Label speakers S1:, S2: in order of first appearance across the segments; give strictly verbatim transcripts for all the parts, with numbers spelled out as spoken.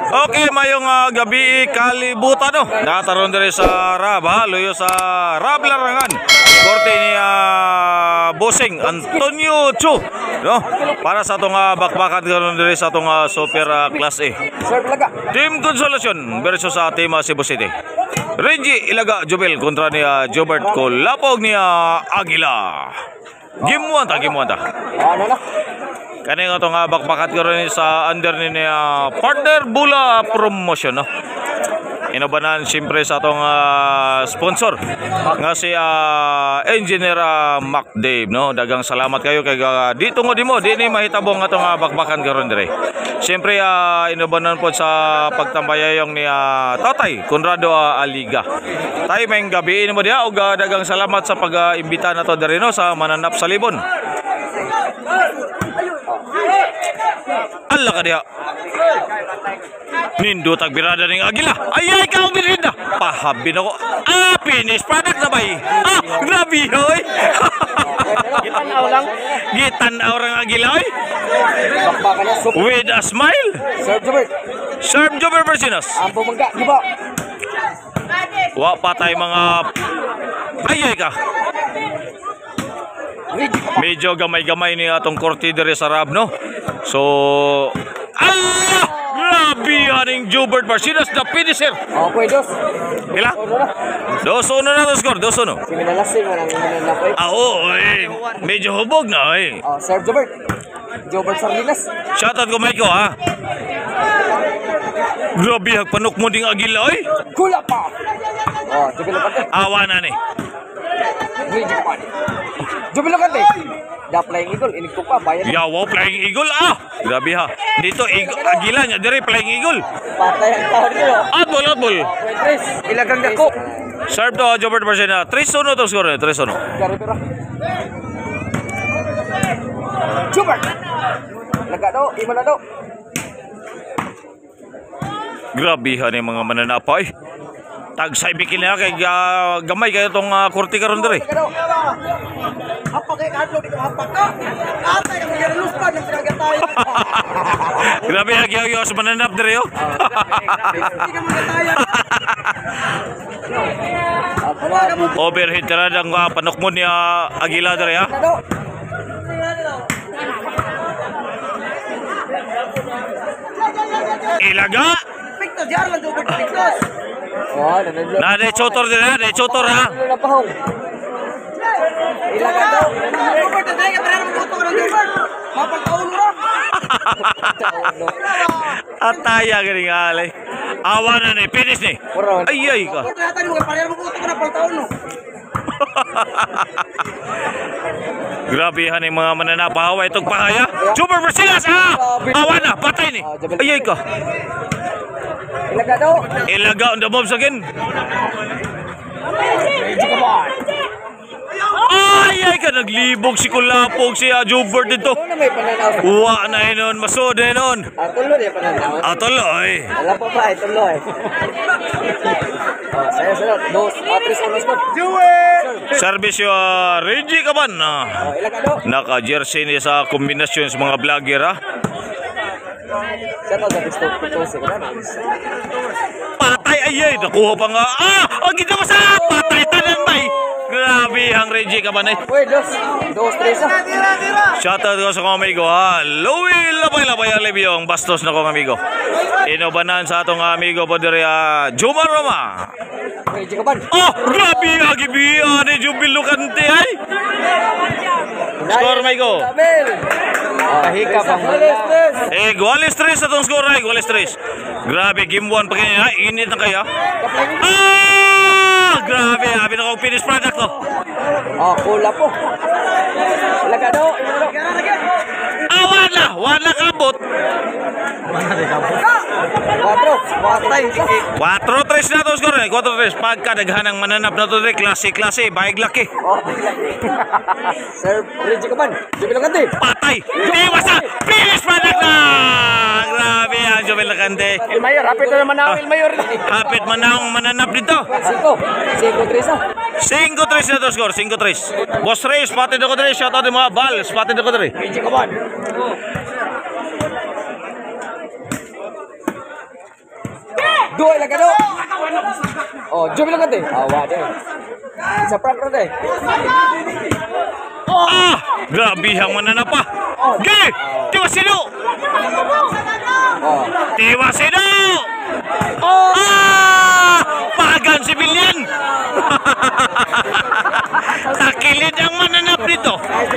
S1: Okay, mayong uh, gabi kalibutan no. Nataron diri sa Rab ha, luyo sa Rab Larangan. Korte ni uh, Bossing Antonio Chu, no? Para sa atong uh, bakbakan karon diri sa atong uh, Super uh, Class A. Team Consolacion versus sa team uh, Cebu City. Reggie Ilaga Jubel kontra ni uh, Jobert Colapog ni uh, Aguila. Game one ta, game one ta.
S2: Ano na?
S1: Kani nga itong uh, bakbakat ko rin sa under ni uh, Partner Bula Promotion, no? Inabanan siyempre sa itong uh, sponsor nga si uh, Engineer uh, Mac Dave, no? Dagang salamat kayo kay uh, dito ngo di mo di ni mahitabong itong uh, bakbakan karon dire. Siyempre uh, inabanan po sa pagtambayayong ni uh, Tatay Conrado uh, Aliga. Tay may gabi mo dia og uh, dagang salamat sa pag-imbita uh, nato dire, no, sa mananap sa Libon. Allah ka dia. Nindo tagbirada ning Agila. Ay ay ka umirinda. Pahabin ako. Ah, finish product na bay. Ah, grabe hoy.
S2: Gitanaw lang.
S1: Gitanaw rang Agila hoy.
S2: Bakbakan na super.
S1: With a smile.
S2: Serve Jobert.
S1: Serve Jobber Persinas.
S2: Ang bumangga, di ba?
S1: Wa patay mga ay ay ka. Medyo gamay-gamay ni atong korte dire sa Rab, no? So, Allah! Grabe aning Jobert Persinas na finisher.
S2: Okay, dos.
S1: Kila? Dos uno na to score, dos uno.
S2: Si Minalasing mo nang minanapay.
S1: Ah, oo, eh. Medyo hubog na, eh.
S2: Oh, serve Jobert. Jobert Sardinas.
S1: Shoutout ko, Maiko, ha? Grabe, hagpanok mo ding Agila, eh.
S2: Kula pa. Oh, Jobel Locante.
S1: Awa na, ni.
S2: Reggie Kapan. Jobel Locante. Da Flying Eagle, inig ko pa, bayan.
S1: Yawa, Flying Eagle, ah. Grabe, ha. Dito, Agila niya, dire, Flying Eagle.
S2: Patay ang tao dito.
S1: Outball, outball.
S2: Tres. Ilagang dako.
S1: Serve to, Jobert Persinas. tres uno to score, tres uno.
S2: Garibira. Jobert. Laga daw, ima na daw.
S1: Grabe, ha, ni mga mananapay. Tagsay bikin niya kay uh, gamay kayo itong uh, kurti karon dire.
S2: Apa kay kadlo dito apa ka? Atay ang girlus pa ng pinagatay.
S1: Grabe hagyaw sa mananap dire yo.
S2: Hindi ka magatayan.
S1: Overhead tara ang uh, panukmon ni uh, Agila dire ha. Ilaga.
S2: Victor jar lang do Victor. Oh,
S1: na de chotor dire ha, de chotor ha.
S2: Ilaga daw. Robert tay ka para mo to ng Robert. Mapal taon mo.
S1: Ataya gani ngalay. Awa na ni finish ni. Ay ay ka.
S2: Robert mo para mo to ng taon no.
S1: Grabe han yung mga mananapahawa itong pahaya. Super Persinas ah! Awa na, patay ni. Ay ay ka.
S2: Ilaga daw.
S1: Ilaga on the moves again. Ay ay ka, naglibog si Kulapog si uh, Jobert dito. Uwa na yun, masod na yun.
S2: Ah, tuloy ya pananaw.
S1: Ah, tuloy.
S2: Wala pa ba, tuloy. Oh, saya saya dos, atris on spot.
S1: Service yung uh, Reggie Kaban. Uh,
S2: Oh, ilaga daw.
S1: Naka-jersey niya sa kombinasyon sa mga vlogger ha.
S2: Siya to sa gusto ko sa kana.
S1: Patay ay ay, nakuha pa nga. Ah! Ang ginawa sa patay tanan bay. Grabe ang Reggie Kaban eh.
S2: Uy, dos. Dos, tres.
S1: Shoutout ko sa kong amigo ha. Louie labay-labay alibiyong bastos na kong amigo. Inobanan sa atong amigo po diri uh, Juma Roma.
S2: Reggie Kaban.
S1: Oh, grabe ang gibiya ni Jubel Locante ay. Score amigo.
S2: Kahika bang
S1: Eh, Guales tres atong score ay Guales tres. Grabe game one pa kanya. Init na kaya. Ah! Grabe, abi na kong finished product to.
S2: Oh, kula po. Ilaga daw.
S1: Ah, wala, wala kabot.
S2: Quatro, patay.
S1: four tres na to score, four tres. Pagka daghanang mananap na to dire, klase-klase, baig laki.
S2: Oh. Sir Reggie Kaban. Jubel Locante.
S1: Patay. Hindi basta finish product na. Grabe ang Jubel Locante.
S2: El Mayor, hapit na naman ang El Mayor.
S1: Hapit man ang mananap dito.
S2: Cinco. Cinco, tres.
S1: five tres na to score, five tres. Boss Ray, spotted ako dire, shout out yung mga bal, spotted ako dire.
S2: Reggie Kaban.
S3: Dua ilagado. Oh, Jubil lang kante. Awa deh. Sa prank ro deh.
S1: Ah! Grabe ang mananapa. Ge! Tiwa sino!
S3: Oh.
S1: Tiwa sino! Ah! Pagan civilian! Takilid ang mananap dito.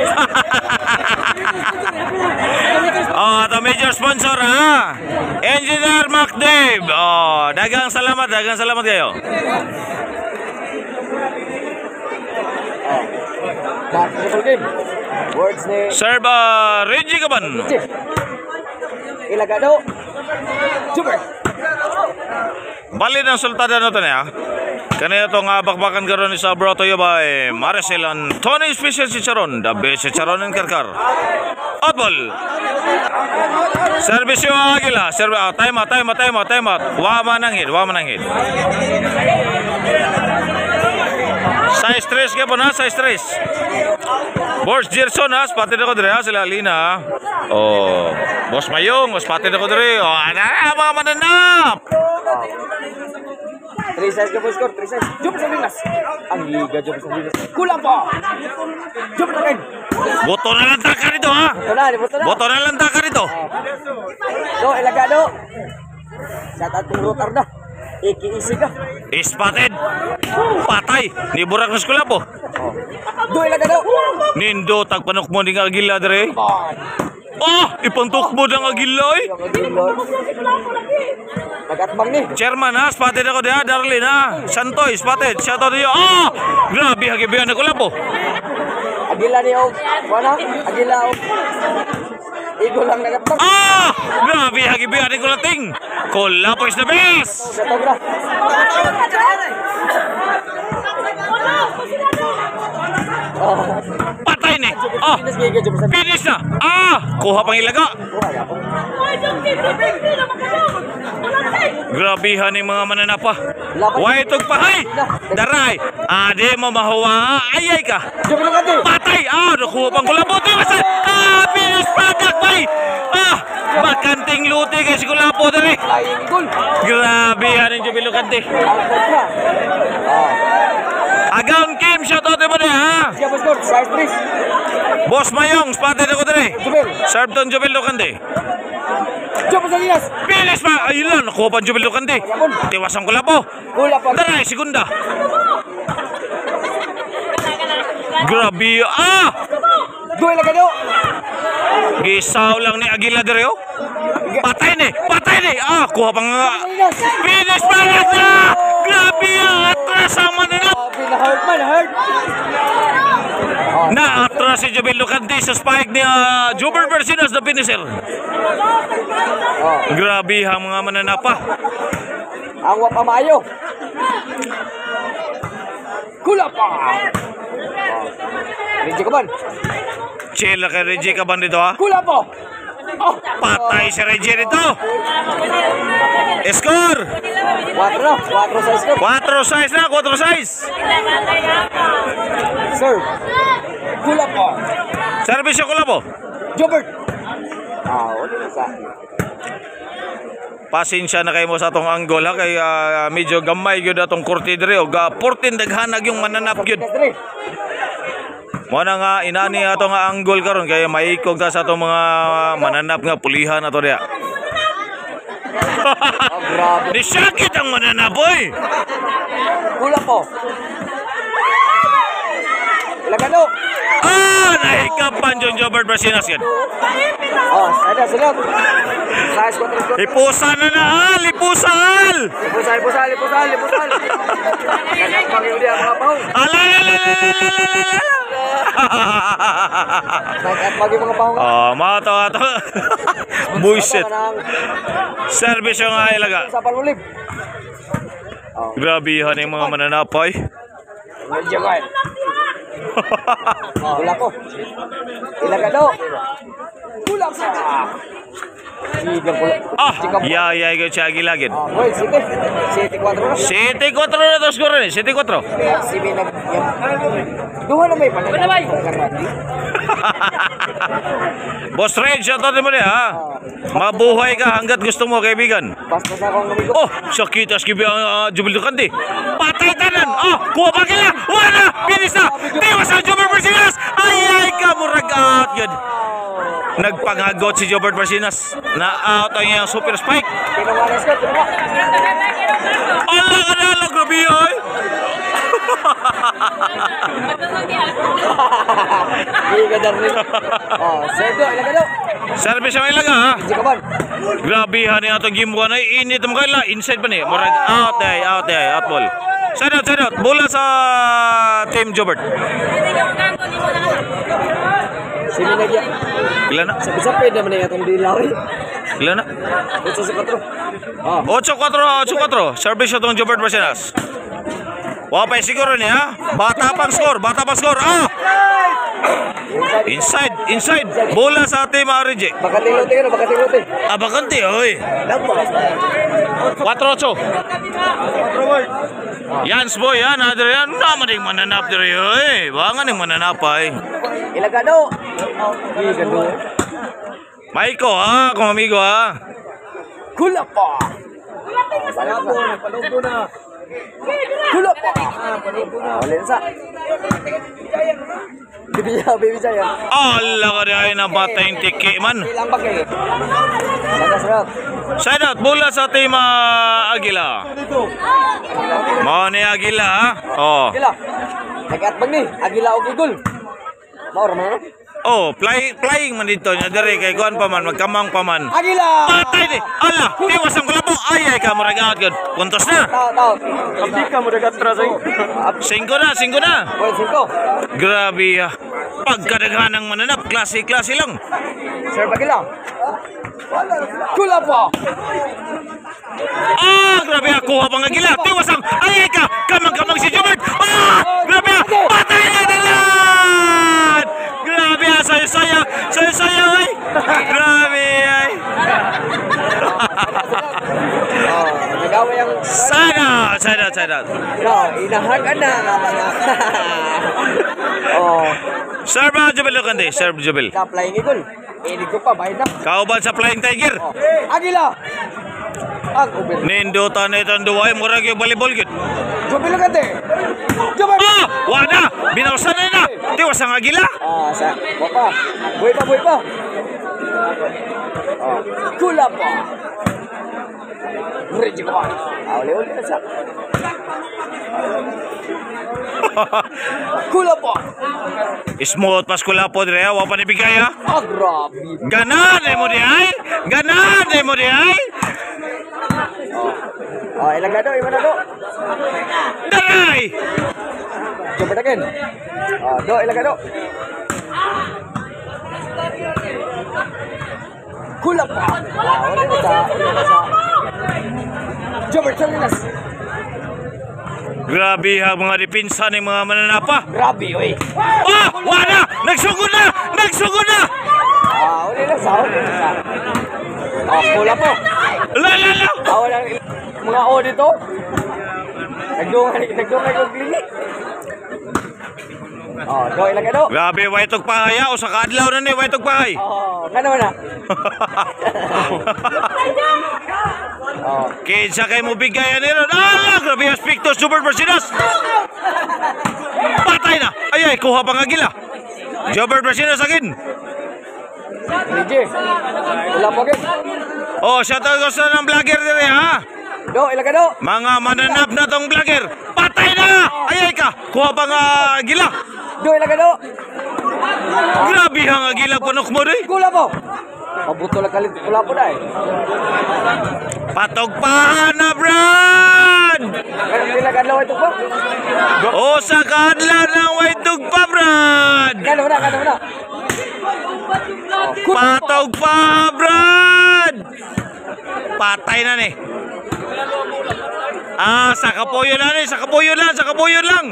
S1: Oh, ito major sponsor ha. Engineer Mac Dave. Oh, dagang salamat, dagang salamat kayo.
S3: Back triple game. Words ni
S1: Serve uh, Reggie Caban.
S3: ilagado. Super.
S1: Bali ng sultada na ito niya. Kanina itong uh, bakbakan karon ni sa brought to you by Maricel and Tony Special Chicharon. The best Chicharon in Karkar. Outball. Service yung Agila. Serve, uh, time out, time out, time out, time out. Wa mananghid, wa mananghid. Size tres ka po na, size tres. Boss Gerson ha, spotted ako dire ha, sila Alina. Oh, Boss Mayong, spotted ako dire. Oh, ana, mga mananap.
S3: Three size ka po score, three size. Jump sa linas. Ang liga, jump sa linas. Kulang po. Jump na rin.
S1: Boto na lang taka rito ha.
S3: Boto na, boto na.
S1: Boto na lang taka rito.
S3: Do, ilagado. Sa tatong rotar na. Iki-isi ka.
S1: Spotted. Patay. Ni burak na skula po.
S3: Do, ilagado.
S1: Nindo, tagpanok mo ni Agila dire. Oh, ipantok mo ng Agila eh.
S3: Nagatbang ni.
S1: Chairman ha, spotted ako diha, Darlene ha. Santoy, spotted. Shout out niyo. Oh, grabe, hagibihan na kula po.
S3: Agila ni Og. Wala, Agila Og. Igo lang nagatbang.
S1: Ah! Grabe, hagibihan ni kulating. Kula po is the best.
S3: Gatog na. Oh.
S1: Patay ni. Oh,
S3: Finish giga jump sa.
S1: finish na. Ah, kuha pang ilaga. Grabihan ni mga mananapa. Way tug pahay. Daray. Ade mo mahuwa. Ayay ka.
S3: Jump lang kante.
S1: Patay. Ah, nakuha pang kulabote. Ah, finish product bay. Ah, makanting luti kay si kulapo dere.
S3: Ay, igol.
S1: Grabihan ni Jubilo Kante.
S3: Angkot na. Oh.
S1: Agaun Kim, shout out mo ha.
S3: Siya po score, size three.
S1: Boss Mayong, spotted ako dire.
S3: Jubil.
S1: Serve don Jubilo Kante.
S3: Jump sa linas.
S1: Finish pa. Ayun lang, nakuha pa ang Jubilo Kante. Tiwasang kulapo.
S3: Kula pa.
S1: Daray, segunda. Grabe. Ah!
S3: Duel agado.
S1: Gisaw lang ni Agila dire oh. Patay ni, patay ni. Ah, kuha pang uh, finish pa na. Grabe ah, atras ang mananap.
S3: Pinahurt man, hurt.
S1: Na atras si Jubilo Kante sa spike ni uh, Juber Bersinas the finisher.
S3: Oh.
S1: Grabe ang mga mananapa.
S3: Ang wapamayo. Kula pa. Reggie Caban.
S1: Chill na kay Reggie Caban dito ha.
S3: Kula po. Oh.
S1: Patay si Reggie dito. Score.
S3: Quatro, quatro size score.
S1: Quatro size na, quatro size.
S3: Serve. Kula po.
S1: Service ko lang po.
S3: Jobert. Ah, wala sa.
S1: Pasensya na kayo mo sa atong anggol ha kay uh, medyo gamay gyud atong kurti dire og uh, fourteen daghanag yung mananap gyud. Mo na nga inani ato nga anggol karon kay maikog ta sa atong mga mananap nga pulihan ato diha.
S3: Oh, grabe.
S1: Di sakit ang mananap boy.
S3: Kula po. Ilagado.
S1: Ah, naikapan yung Jobert Brasinas yan.
S3: Oh, sada sulod. Size quatro score.
S1: Lipusan na na ha, lipusan.
S3: Lipusal, lipusal, lipusal, lipusal. Kagat pang yun dia mga pahong.
S1: Alalalalalalalala.
S3: Kagat pang yung mga pahong.
S1: Oh, mato ato. Buisit. Service yung nga ilaga.
S3: Sa palulib.
S1: Grabihan yung mga mananapay.
S3: Medyo kay. Kula po. Ilagado. Kula pa. Sigang kula.
S1: Ah, yayay ko siya gilagid.
S3: Ah, boy, sige. City quatro na.
S1: City quatro na to score ni, City quatro.
S3: Si Binag. Duha na may pala. Duha na may.
S1: Boss Red, shoutout mo niya ha. Mabuhay ka hanggat gusto mo, kaibigan.
S3: Basta sa akong amigo.
S1: Oh, sakit as kibi ang uh, Jubil Ducante. Patay tanan. Oh, kuha pa kila. Wala, binis na. Tiwas ang Jobert Marcinas. Ay, ay, kamurag out yun. Nagpanghagot si Jobert Marcinas. Na-out ang iyang super spike.
S3: Tinawalas ka, tinawa.
S1: Ala ka na lang, grabe ay.
S3: Hindi ka dyan rin. Oh, Sergio, ilang ka daw.
S1: Service ang ilaga ha.
S3: Hindi ka ba?
S1: Grabe ha niya itong game one ay init mo kaila. Inside pa ni. Murag out day, out day, out ball. Side out, side out. Bola sa Team Jobert.
S3: Sino na diya?
S1: Ilan na?
S3: Sabi-sabi naman na itong dilaw eh.
S1: Ilan na?
S3: Ito sa katro. Ah.
S1: eight four, eight four. Service itong Jobert Marcinas. Wapay siguro niya. Bata pang score, bata pang score. Ah! Inside, inside. Bola sa Team R J.
S3: Baka tilote ka na, baka tilote.
S1: Ah, bakante, oy. four eight. Yans boy, yan, Adrian. Naman yung mananap diri, oy. Bangan yung mananap, ay.
S3: Ilang ka daw. Hindi ka daw.
S1: Maiko, ha, kung amigo, ha.
S3: Kula pa. Palabo na, palabo na. Kula pa. Wala na sa. Bibiya, baby Jaya.
S1: Ala ka rin ay nabatay yung tiki, man.
S3: Ilang bagay. Sarap-sarap.
S1: Side out, bola sa Team uh, Agila. Mau ni Agila, ha. Oh.
S3: Agila. Nag-atbag ni. Agila o gigol. Maura man.
S1: Oh, fly, flying man dito niya diri kay kuan pa man, magkamang pa man.
S3: Agila!
S1: Patay ni. Ala, tiwas ang kalapo. Ay ay ka muragat gud. Puntos na.
S3: Tao, tao. Hindi ka mo dagat trasay.
S1: Singko na, singko na.
S3: Well, cinco.
S1: Grabe ah. Pagkadaghanang mananap, klase-klase lang.
S3: Sir, Bagila. Kula pa.
S1: Ah, grabe ah, kuha pang Agila. Tiwas ang ay ay ka. Kamang-kamang si Jobert. Ah, grabe ah. Patay na dalan. Grabe ah, saya-saya. Saya-saya ay. Grabe ay.
S3: Oh, nagaway ang...
S1: Sana, sana, sana.
S3: No, inahagan na. Oh,
S1: Serve ah, Jubil Lucante. Serve Jubil.
S3: sa flying eagle. Inig ko pa, bayad na.
S1: Kauban sa Flying Tiger.
S3: Oh. Agila! Ang uber.
S1: Nindutan na itong duway. Murag yung volleyball gud.
S3: Jubil ka te. Jubil!
S1: Ah! Wala! Binausan na na! Tiwas ang Agila!
S3: Ah, sa... Buhay pa. Buhay pa, buhay pa. Oh. Kula pa. Ready pa. Ah, uli-uli na sa... Kula pa.
S1: Smooth paskula po dire. Wa pa nibigay ha.
S3: Ah, grabe.
S1: Ganan eh mo di ay! Ganan eh mo di ay!
S3: Oh, ilang gado, iman na do.
S1: Daray!
S3: Coba again. Oh, do, ilang gado. Kulap pa. Ah, uli na sa... Uli na sa... Jobert Salinas.
S1: Grabe ha mga dipinsa ng mga mananapa.
S3: Grabe, oy.
S1: Ah! Wala! Nagsugod na! Nagsugod na!
S3: Ah, uli na sa... Uli na sa... Oh, kulap po.
S1: La la la!
S3: Ah, wala mga O dito. Nagdungan, nagdungan yung klinik. Oh, do, ilang gado.
S1: Grabe, waytog pahay ha. O sa kaadlaw na ni, waytog pahay.
S3: Oh, kano na. Oh.
S1: Kinsa kay mo bigay ni ron. Ah! Grabe aspekto Super Marcinas. Patay na. Ay ay kuha pang Agila. Jobert Marcinas again.
S3: Lige. Wala po agad.
S1: Oh, shout out sa ng vlogger dire ha.
S3: Do, ilang gado.
S1: Mga mananap na tong vlogger. Patay na. Ay ay ka. Kuha pang uh, Agila.
S3: Do, ilang gado.
S1: Grabe ang Agila panok mo rin.
S3: Kula po. Mabuto lang kalit. Kula po na eh.
S1: Patog pa na Brad.
S3: Kaya ilang gado ito po.
S1: O sa kaadlaw ng waytog pa Brad.
S3: Kano na, kano na.
S1: Patog pa Brad. Patay na ni. Ah, sa kapuyo na ni, sa kapuyo lang, sa kapuyo lang.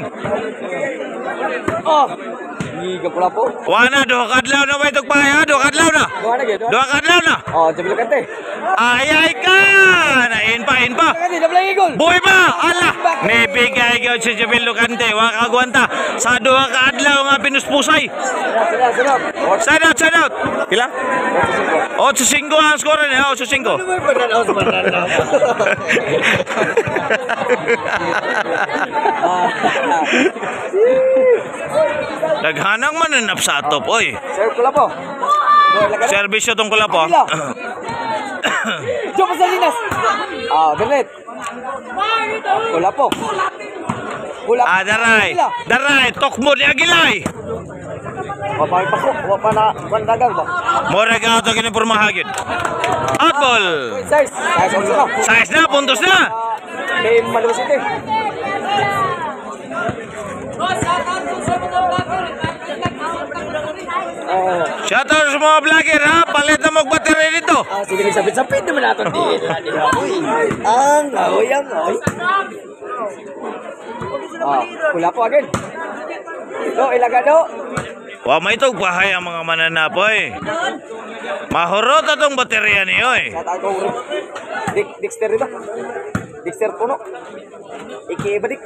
S3: Oh. Higa pula po.
S1: Wana, doha kadlaw na waytog pa ha, doha kadlaw na.
S3: Doa na, doa.
S1: Doha kadlaw na.
S3: Oh, jabil kante.
S1: Ay, ay ka! Nain pa, in pa.
S3: Kasi double igol.
S1: Boy ba? Ala! Nibigay ko si Jubel Lucante. Wakagwanta. Sa duha ka adlaw nga pinuspusay.
S3: Sila, sila.
S1: Side out, side out. Pila? eight five ang score niya. eight five.
S3: Ano ba yung pananaw sa pananaw?
S1: Naghanang mananap sa atop, oy.
S3: Sir, pula po.
S1: Servisyo tong kula po.
S3: Joe Pasalinas. Ah, Bernet. Pula po. Pula.
S1: Ah, daray. Daray, tokmo ni Agilay.
S3: Papay pa ko. Wapa na pandagang ba?
S1: Mora ka ito kinipurmahagin. Out ball.
S3: Size. Size also na.
S1: Size na, puntos na.
S3: Team Malabas City. Oh.
S1: Shoutout sa mga vlogger ha. Palit na mag-battery dito.
S3: Ah, sige, nagsapit-sapit naman natin dito. Ang aoy, ang aoy. Ah, pula po again. Do, ilaga do.
S1: Wa may itong pahay ang mga mananapoy. Mahurot atong baterya niyo eh.
S3: Sa tayo ko. Dik, Dexter dito. Dexter puno. Iki badik.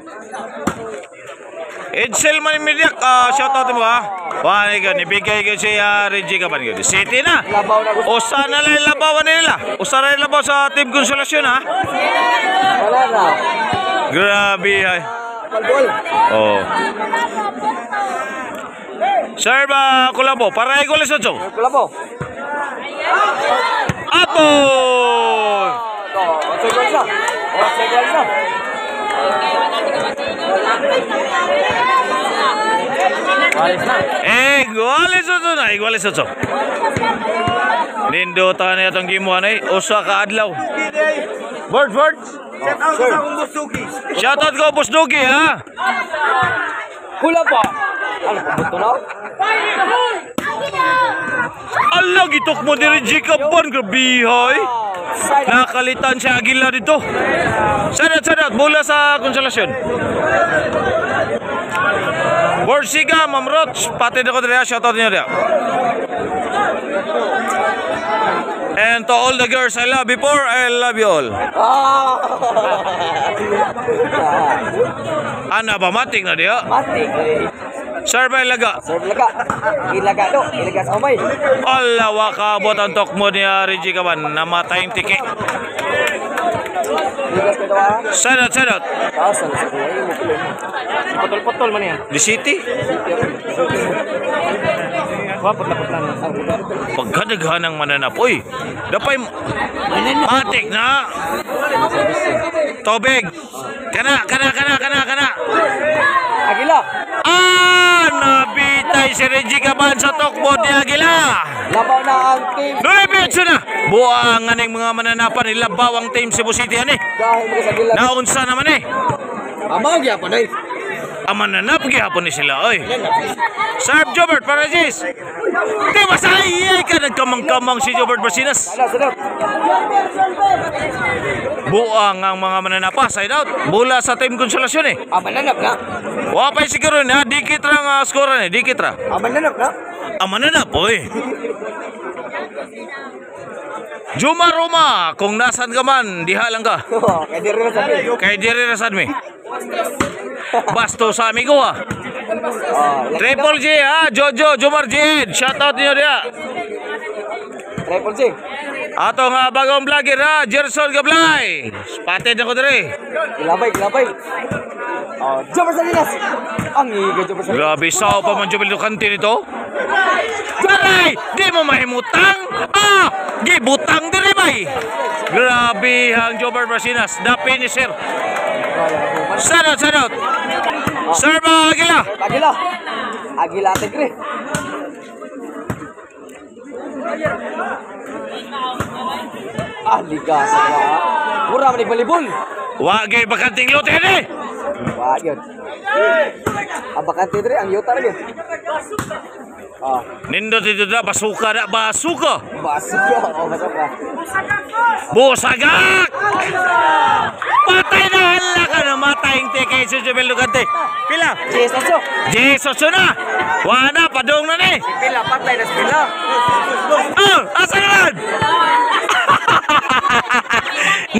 S1: Edsel man mediak, uh, shoutout mo ha. Wa ni ka nibigay ko si uh, Reggie Kaban ko. City na.
S3: Labaw na gusto.
S1: Usa na lang labawan nila. Usa na labaw sa Team Consolasyon ha.
S3: Wala na.
S1: Grabe ay.
S3: Malbol.
S1: Oh. Sir ba Kulabo, para igual sa Chong.
S3: Pula po.
S1: Apo!
S3: Do, segol na. Oh, segol na. Walis na.
S1: Eh, iguales ocho na, iguales ocho. Nindutan niya itong gimuan eh. Usa ka adlaw. Bird, bird. Shoutout ko, Boss Dugi ha.
S3: Pula po. Ano pa buto na?
S1: Allah, gitok mo din Reggie Kaban. Grabihay. Nakalitan si Agila dito. Sadat, sadat. Mula sa Konsolasyon. Borsiga, Ma'am Roch. Pati na ko dito. Shoutout niyo dito. And to all the girls I love before, I love you all.
S3: Ah.
S1: Ana ba matik na dia?
S3: Mati.
S1: Sir ba ilaga?
S3: Serve laga. Ilaga do. Ilaga sa umay.
S1: Allah wa kabot ang tokmo ni Reggie Kaban. Namatay yung tiki.
S3: Ilaga sa dawa.
S1: Sadot, sadot.
S3: Kasan sa kuya mo kulo. Potol-potol man yan.
S1: Di City?
S3: Wapot na potlan.
S1: Pagkadaghan ng mananap. Uy, dapay matik na. Tobig. Kana, kana, kana, kana, kana.
S3: Agila.
S1: Ah, nabitay si Reggie Kaban sa tokbo ni Agila.
S3: Labaw na ang team.
S1: Nulibitso na. Buangan ng mga mananapan nila bawang team Cebu City ani.
S3: Dahil mo sa Agila.
S1: Naunsa naman eh.
S3: Amang gyapon ay.
S1: Ang mananap gihapon ni sila oy. Serve Jobert para Jis. Di ba sa iyay ka nagkamang-kamang si Jobert Basinas.
S3: Ala, sadap.
S1: Buang ang mga mananapa side out. Bula sa Team Konsolasyon eh.
S3: Aman nanap na.
S1: Wapay siguro na dikit ra nga score ni, dikit ra.
S3: Aman nanap na.
S1: Ang mananap oy. Juma Roma, kung nasan ka man, diha lang ka.
S3: Kaya di rin sa amin.
S1: Kay diri rasan mi. Basto sa amigo ha. Triple J ha, Jojo, Jomar Jid. Shoutout niyo dia.
S3: Triple J.
S1: Ato nga bagong vlogger ha, Gerson Gablay. Spotted na ko dire.
S3: Gilabay, gilabay. Oh, Jobber Salinas. Ang iga Jobber Salinas.
S1: Grabe sao pa man Jubel Lucante nito. Garay, di mo mahimutang. Ah, gibutang dire bay. Grabe ang Jobber Basinas, the finisher. Sanot, sanot. Serve Agila.
S3: Agila. Agila Tigre. Ah, ligas ka. Mura man ibalibol.
S1: Wa gay bakanting lote ni.
S3: Wa yun. Abakan Tigre ang yuta rin. Ah,
S1: Nindot ito na, basuka na, basuka.
S3: basuka. Oh, basuka.
S1: Busagak! Patay na hala ka na matayang tikay sa Jubel Lucante. Pila?
S3: Jesus so.
S1: Jesus na! Wana, padong na ni!
S3: Pila patay na sila.
S1: Oh, asa naman?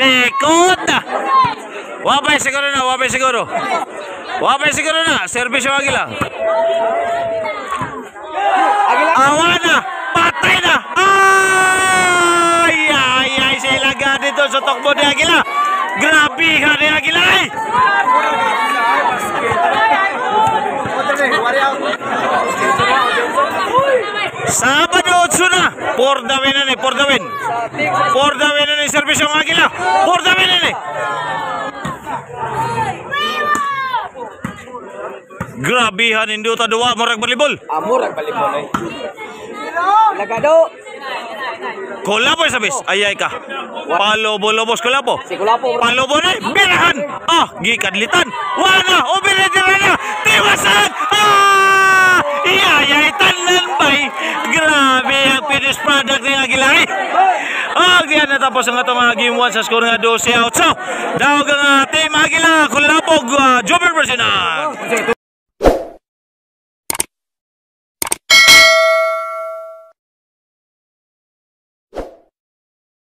S1: Likod na. Wapay siguro na, wapay siguro. Wapay siguro na, servisyo Agila. Awa na, patay na. Ay, ay, ay, sila ga dito sa tukbo ni Agila. Grabe ka ni Agila ay. Sabado otso na. For the win na ni, for the win. For the win na ni servisyo ng Agila. For the win na ni. Grabihan, hindi ito duwa, murag balibol.
S3: Amurag balibol eh. Lagado.
S1: Kulapo sabis, ayay ka. Palobo-lobos kulapo.
S3: Si Kulapo.
S1: Palobo na, birahan. Ah, gikadlitan. Wana, o binitira na. Tiwasan. Ah! Iyayay, tanan bay. Grabe ang finished product ni Agilay. Ah, diyan natapos ang ato mga game one sa score nga twelve out. So, daw nga team Agila, Kulapo, uh, Jobber Persona.